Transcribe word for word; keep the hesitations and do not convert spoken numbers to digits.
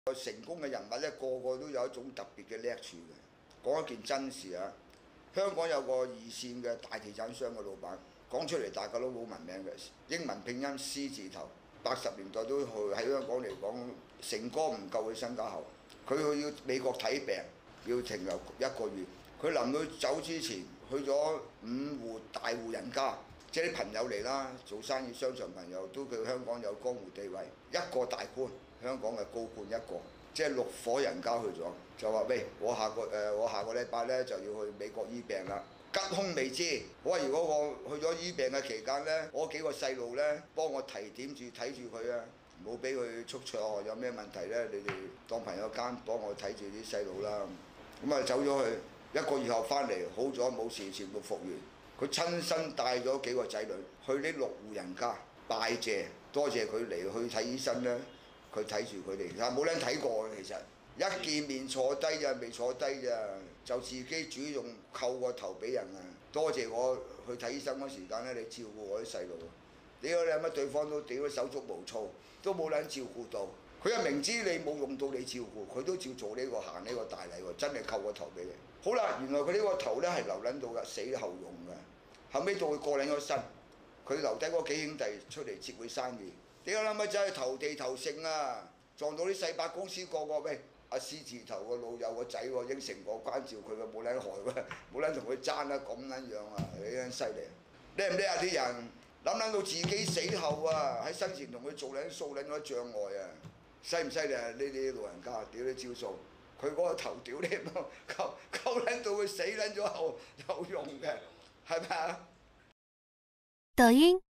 成功嘅人物咧，個個都有一種特別嘅叻處嘅。講一件真事啊，香港有個二線嘅大地產商嘅老闆，講出嚟大家都好聞名嘅，英文拼音 C 字頭，八十年代都去喺香港嚟講，成哥唔夠佢身家厚。佢去要美國睇病，要停留一個月。佢臨到走之前，去咗五戶大戶人家，即係啲朋友嚟啦，做生意商場朋友，都叫香港有江湖地位，一個大官，香港嘅高官一個，即係六夥人家去咗，就話喂，我下個誒、呃、我下個禮拜咧就要去美國醫病啦，吉凶未知。我話如果我去咗醫病嘅期間咧，我幾個細路咧幫我提點住睇住佢啊，唔好俾佢出錯，有咩問題咧，你哋當朋友間幫我睇住啲細路啦。咁啊走咗去。一個月後翻嚟，好咗冇事，全部復原。佢親身帶咗幾個仔女去呢六戶人家拜謝，多謝佢嚟去睇醫生咧。佢睇住佢哋，但係冇人睇過其實。一見面坐低咋，未坐低咋，就自己主動叩個頭俾人啊！多謝我去睇醫生嗰時間咧，你照顧我啲細路。屌你乜對方都屌手足無措，都冇人照顧到。佢又明知你冇用到你照顧，佢都照做呢、這個行呢個大禮喎，真係叩個頭俾你。好啦，原來佢呢個頭咧係留撚到㗎，死後用㗎。後尾到佢過撚咗身，佢留低嗰幾兄弟出嚟接佢生意。屌你乜真係投地投勝啊！撞到啲細百公司個個喂阿獅字頭個老友個仔喎，應承我關照佢嘅，冇撚害喎，冇撚同佢爭啦，咁撚樣啊！你撚犀利，叻唔叻啊啲人？諗撚到自己死後啊，喺生前同佢做撚數撚咗障礙啊！犀唔犀利啊？呢啲老人家屌啲招數，佢嗰個頭屌你咁，溝溝撚到佢死撚咗後有用嘅，係咪啊？ 抖音。